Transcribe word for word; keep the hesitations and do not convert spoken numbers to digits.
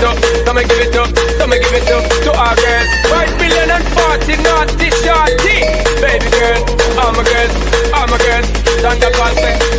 it up, come and give it up, come and give it up to our girls. Five million and forty naughty shorty. Baby girl, all my girls, all my girls, Santa Claus say.